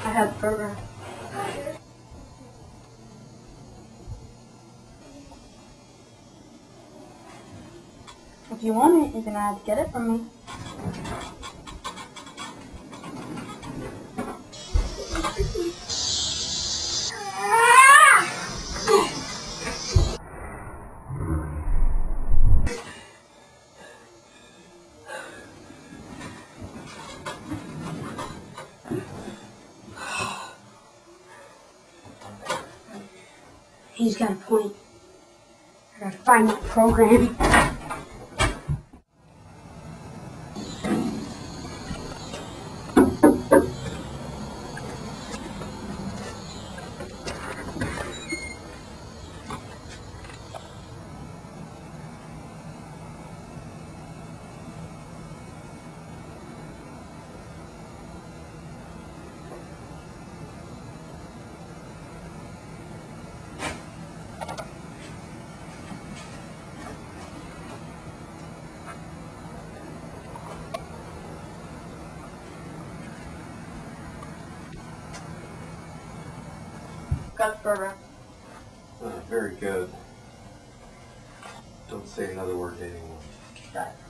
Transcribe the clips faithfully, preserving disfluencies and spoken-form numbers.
I have the program. If you want it, you're gonna have to get it from me. He's got a point. I gotta find that program. Got the program. Uh, very good. Don't say another word to anyone. Got it.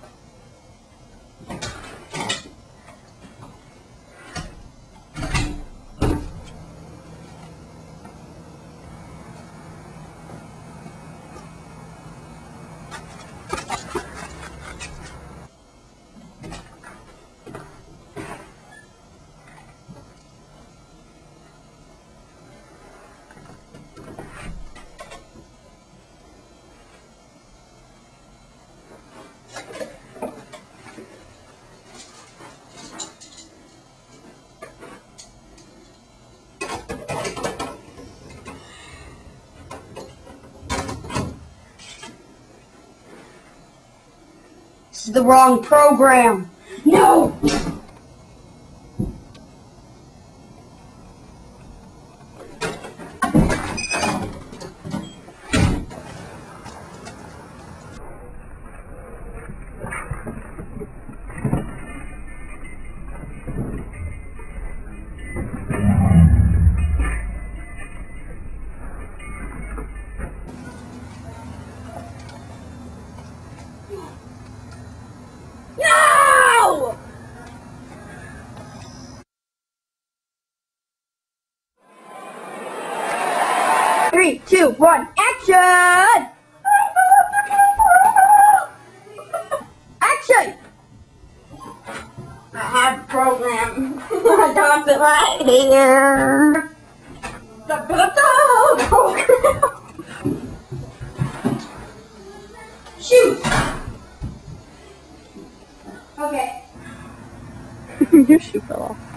This is the wrong program. No! No! Three, two, one, action! Action! I have a program. I got it right here. The program. Shoot! Okay. Your shoe fell off.